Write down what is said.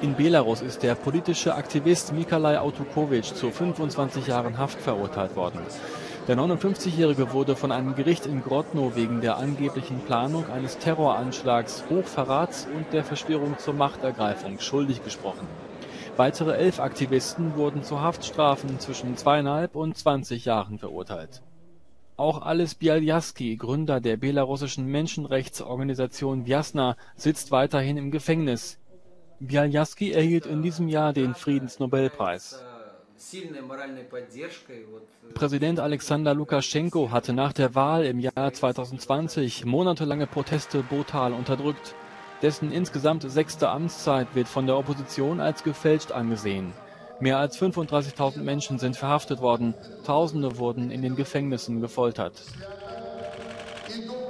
In Belarus ist der politische Aktivist Mikalaj Awtukowitsch zu 25 Jahren Haft verurteilt worden. Der 59-Jährige wurde von einem Gericht in Grodno wegen der angeblichen Planung eines Terroranschlags, Hochverrats und der Verschwörung zur Machtergreifung schuldig gesprochen. Weitere 11 Aktivisten wurden zu Haftstrafen zwischen 2,5 und 20 Jahren verurteilt. Auch Ales Bialyaski, Gründer der belarussischen Menschenrechtsorganisation Wjasna, sitzt weiterhin im Gefängnis. Bialyaski erhielt in diesem Jahr den Friedensnobelpreis. Präsident Alexander Lukaschenko hatte nach der Wahl im Jahr 2020 monatelange Proteste brutal unterdrückt. Dessen insgesamt 6. Amtszeit wird von der Opposition als gefälscht angesehen. Mehr als 35.000 Menschen sind verhaftet worden, Tausende wurden in den Gefängnissen gefoltert.